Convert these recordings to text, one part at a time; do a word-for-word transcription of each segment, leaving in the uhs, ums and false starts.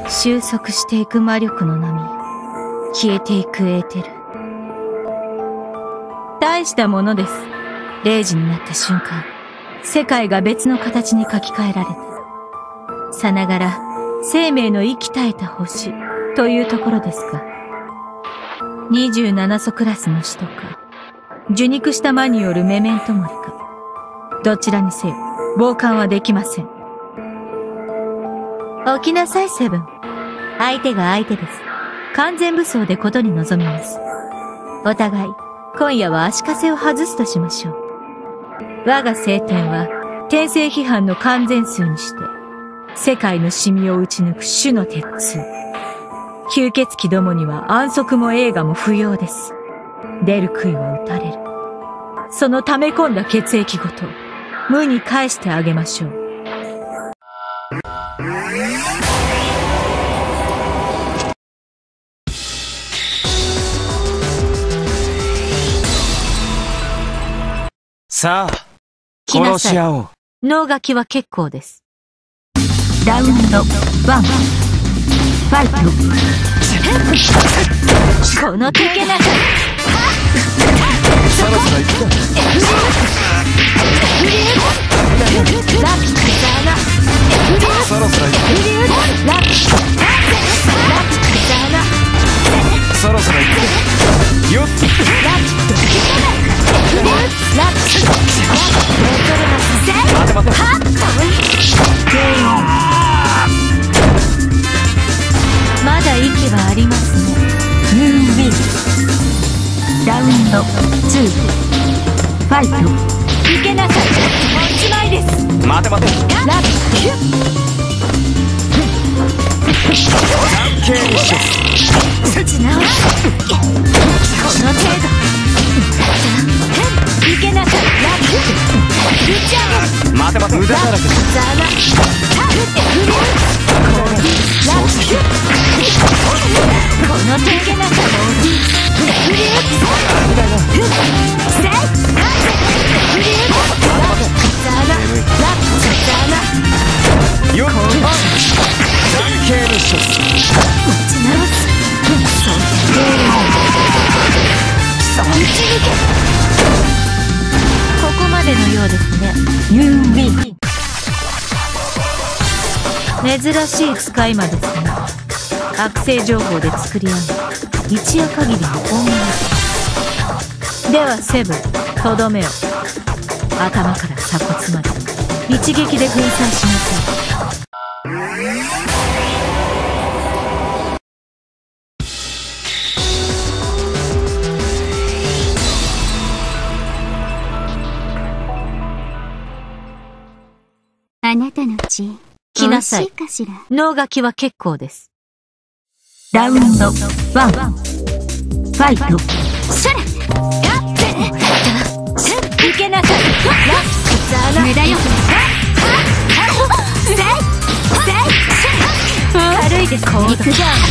収束していく魔力の波、消えていくエーテル。大したものです。れいじになった瞬間、世界が別の形に書き換えられた。さながら、生命の息絶えた星、というところですか。にじゅうななそクラスの使徒か、受肉した魔によるメメントモリか。どちらにせよ、傍観はできません。起きなさい、セブン。相手が相手です。完全武装でことに臨みます。お互い、今夜は足かせを外すとしましょう。我が聖典は、転生批判の完全数にして、世界のシミを打ち抜く種の鉄通。吸血鬼どもには安息も映画も不要です。出る杭は打たれる。その溜め込んだ血液ごと、無に返してあげましょう。 さあ、殺し合おう。 脳書きは結構です。ラウンドワン、ファイト。この手けなさ。 そろそろ行くか。 ラピックザーナ。 そろそろ行くか。 ラピックザーナ。 そろそろ行くか。よっ。 ラピック。ラピック。 待て待て。 まだ息はありますね。ユーウィン。ラウンドツー、ファイト。いけなさい。おしまいです。 待て待て。 ラピック。立ち直す。この程度。いけなさい。ラピック。打ち上げる。 待て待て。無駄だらけ。 ザーナ。ラピック。この手けなさ。 よっ。残形のショット。 持ち直す。そう打ち抜け。ここまでのようですね。ユーウィン。珍しい使い魔ですね。悪性情報で作り上げ、一夜限りの本物。ではセブン、とどめを。頭から鎖骨まで一撃で粉砕しなさい。 あなたの血、 来なさい。 美味しいかしら。 脳書きは結構です。ラウンドワン、ファイト。それ。いけなさい。無駄よ。軽いです。コード。コード。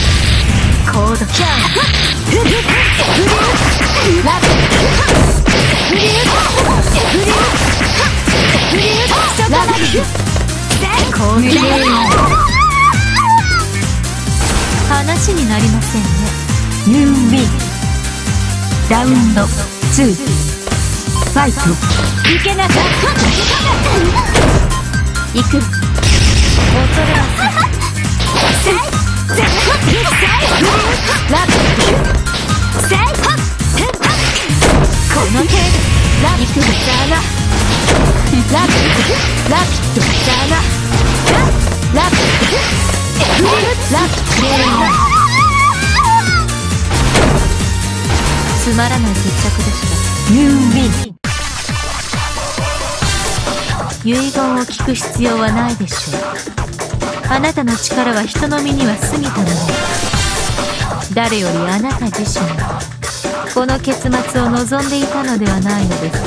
話になりませんね。ユーウィン。ラウンドツー、ファイト。いけなさい。行く。恐れません。ラピック。この程度。ラピックザーナ。ラピック。ラピックザーナ。ラピック。ラピック。つまらない決着でした。ユーウィン。遺言を聞く必要はないでしょう。あなたの力は人の身には過ぎたのです。誰よりあなた自身がこの結末を望んでいたのではないのですか。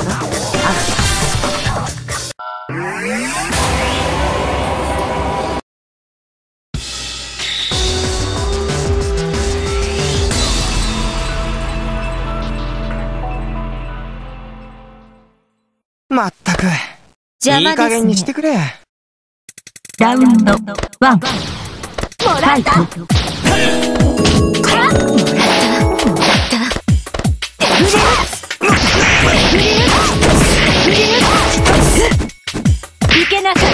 まったく。 邪魔ですね。 いい加減にしてくれ。 ラウンドワン。もらァイト。いけなさい。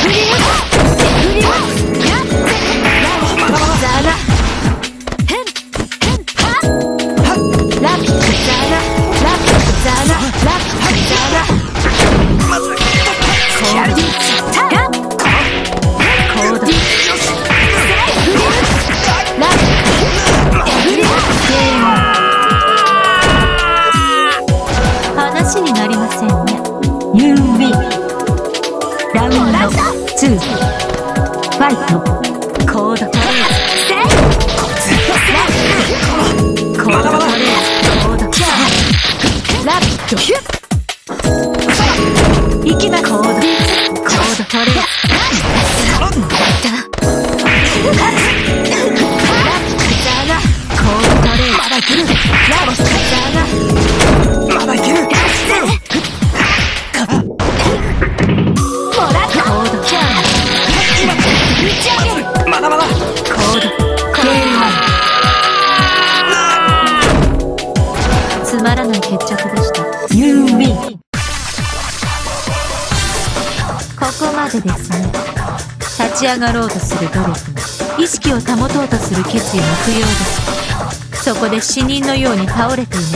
話になりませんね。ユービーラウンドツーファイト。コードトレーズコードトレーズコードキャーラビットいきます。コードコードトレーズコードトレーズまだいける。まだいける。まだまだ。コードコードつまらない決着でした。ユービーここまでですね。立ち上がろうとする努力も意識を保とうとする決意も不要です。そこで死人のように倒れています。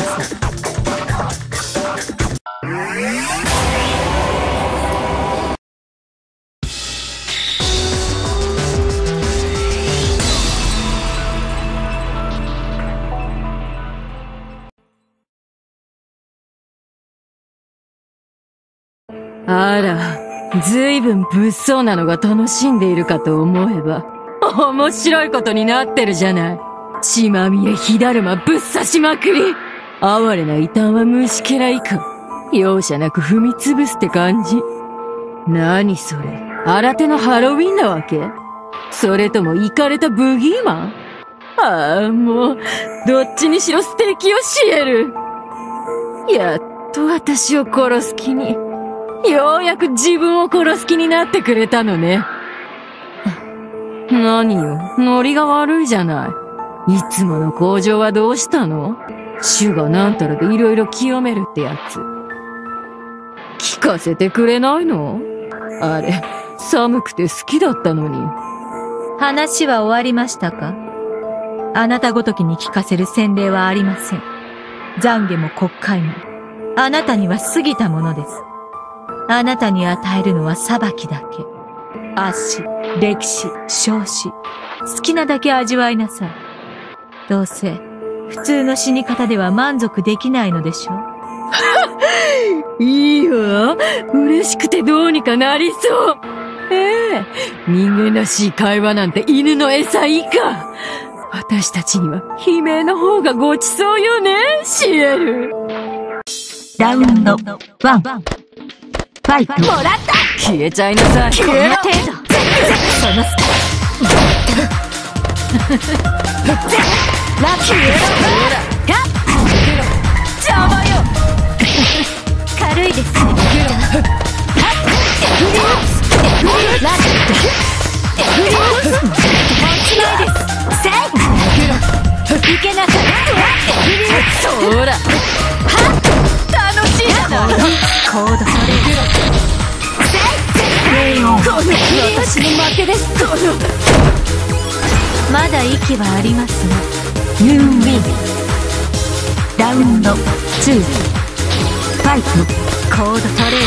あら、ずいぶん物騒なのが楽しんでいるかと思えば、面白いことになってるじゃない。血まみれ火だるまぶっ刺しまくり。哀れな異端は虫けら以下。容赦なく踏み潰すって感じ。何それ、新手のハロウィンなわけ？それともイカれたブギーマン？ああ、もう、どっちにしろ素敵をしえる。やっと私を殺す気に。ようやく自分を殺す気になってくれたのね。何よ、ノリが悪いじゃない。いつもの向上はどうしたの？主がなんたらでいろいろ清めるってやつ。聞かせてくれないの？あれ、寒くて好きだったのに。 話は終わりましたか？あなたごときに聞かせる洗礼はありません。懺悔も国会も、あなたには過ぎたものです。あなたに与えるのは裁きだけ。圧死、歴史、焼死。好きなだけ味わいなさい。どうせ、普通の死に方では満足できないのでしょう。 いいわ。嬉しくてどうにかなりそう。ええ、人間らしい会話なんて犬の餌以下。私たちには悲鳴の方がごちそうよね、シエル。 ラウンドワン。ファイト。もらった。 消えちゃいなさい。 こんな程度。そのスタイル。ラッキー。 邪魔よ。 軽いですね。ラッキー。落ちないです。せい。いけなさい。 そら。楽しいじゃない。 コードトレード。 この私の負けです。このまだ息はありますね。ユーウィン。ラウンドツー。ファイト。コードトレード。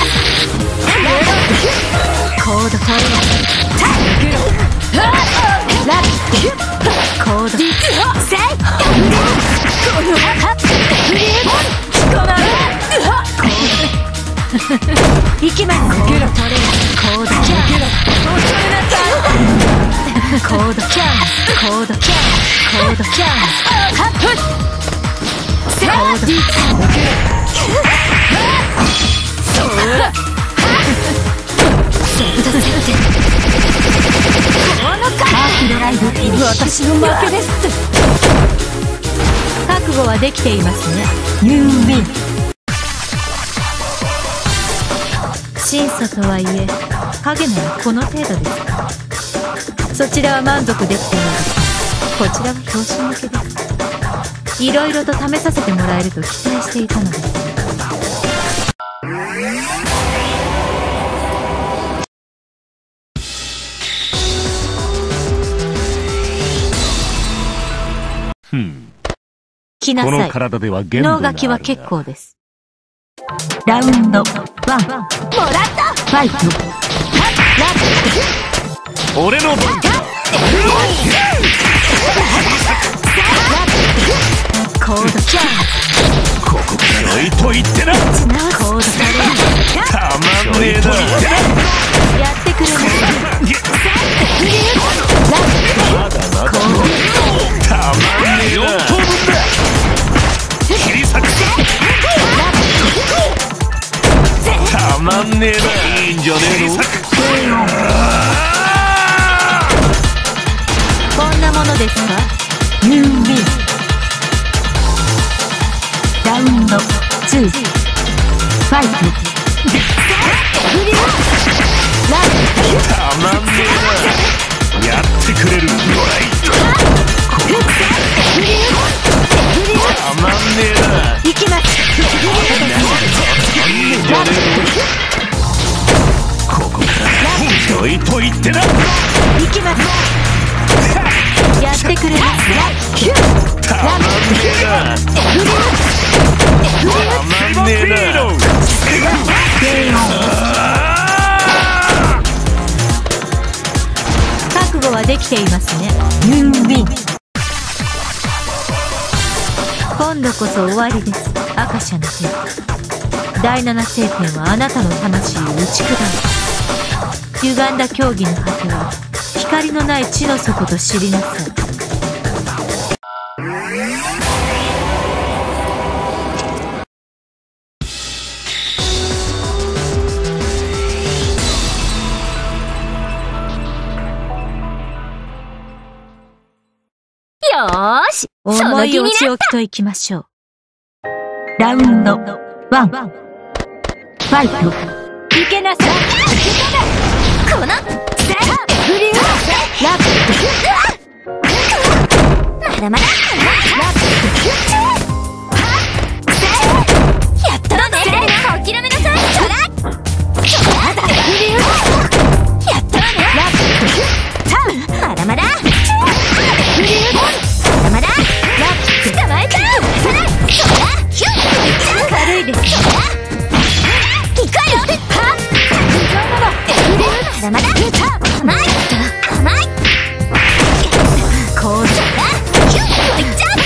コードトレード。ラッキー。コード。セイ。このハッピー。この行きます。コードトレード。コードキャン。コードキャン。コードキャン。コードキャン。コードキャン。ハップ。コード。そら。このカーフドライブ。 私の負けですって。 覚悟はできていますね。ユーウィン。審査とはいえ、影ならこの程度ですか。 そちらは満足できているのですが、こちらは拍子抜けです。いろいろと試させてもらえると期待していたのです。 ふん。 来なさい。 この体では限度があるな。 脳書きは結構です。ラウンドワン。もらったファイト。 俺の番だ。 コードキャー。 ここからちょいと言ってな。 コードされる。 たまんねえな。 やってくれない。 まだまだ。たまんねえな。よん等分だ。切り裂く。たまんねえな。いいんじゃねえの。 こんなものですか？ユービーラウンドツーファイト。 たまんねえな。やってくれる。たまんねえな。 行きます。 ここからちょいと言ってな。 行きます。やってくれます。 たまんねえな。たまんねえな。 覚悟はできていますね。ユービー今度こそ終わりです。アカシャの手。第七聖典はあなたの魂を打ち砕く。歪んだ競技の果ては光のない地の底と知りなさい。 よーし、 重いお仕置きといきましょう。ラウンドワン。ファイト。いけなさい。このセフリューラップ。まだまだ。やったのね。諦めなさい。まだフリュー。やったのね。ラップ。まだまだ。フリュー。まだまだ。ラップ。捕まえた。軽いです。行くわよ。まだまだ。甘い。甘い。こうじゃな。キュッといっちゃう。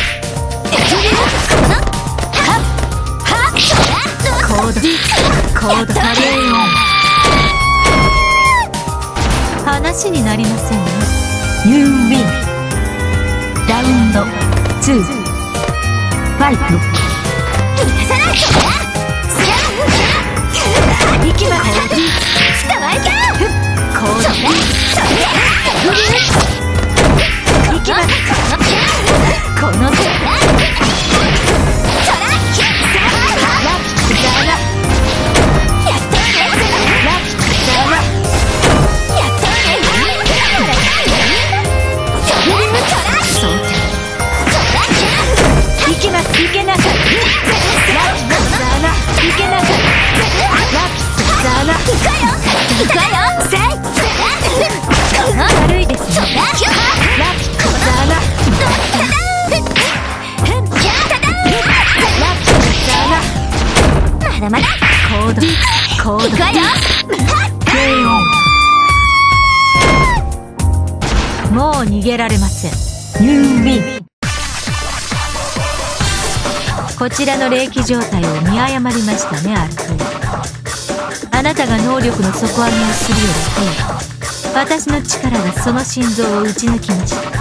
コード。コードカレーオン。話になりませんね。ユーウィン。ラウンドツー。ファイト。逃がさない。行きます。捕まえた。コード。行きます。この手。まだまだ。コードコード。行くわよ。もう逃げられません。ユービーこちらの霊気状態を見誤りましたね、アルクイ。あなたが能力の底上げをするより早く私の力がその心臓を打ち抜きました。